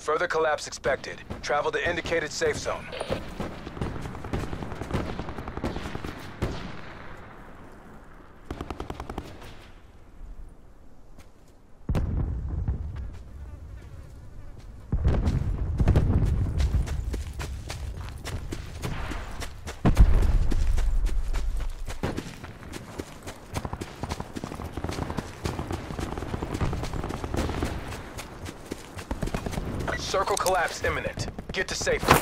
Further collapse expected. Travel to indicated safe zone. Circle collapse imminent. Get to safety.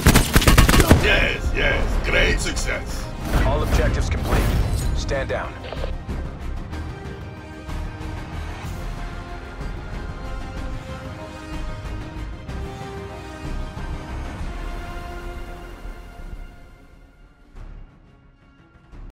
Yes, great success. All objectives complete. Stand down.